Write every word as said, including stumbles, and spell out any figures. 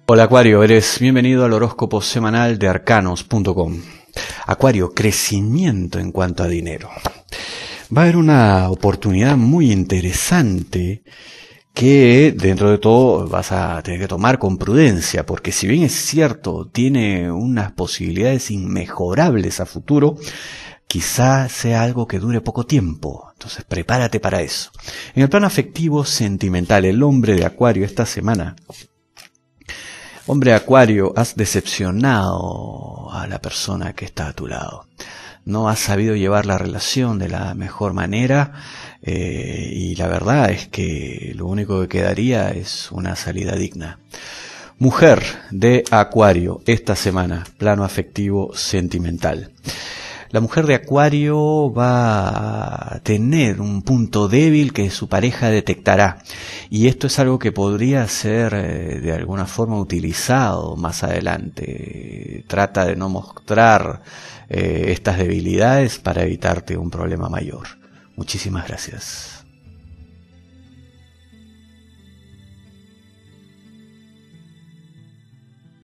Hola Acuario, eres bienvenido al horóscopo semanal de arcanos punto com. Acuario, crecimiento en cuanto a dinero. Va a haber una oportunidad muy interesante que dentro de todo vas a tener que tomar con prudencia, porque si bien es cierto, tiene unas posibilidades inmejorables a futuro, quizá sea algo que dure poco tiempo. Entonces prepárate para eso. En el plano afectivo sentimental, el hombre de Acuario esta semana, hombre Acuario, has decepcionado a la persona que está a tu lado. No has sabido llevar la relación de la mejor manera eh, y la verdad es que lo único que quedaría es una salida digna. Mujer de Acuario esta semana, plano afectivo sentimental. La mujer de Acuario va a tener un punto débil que su pareja detectará. Y esto es algo que podría ser eh, de alguna forma utilizado más adelante. Trata de no mostrar eh, estas debilidades para evitarte un problema mayor. Muchísimas gracias.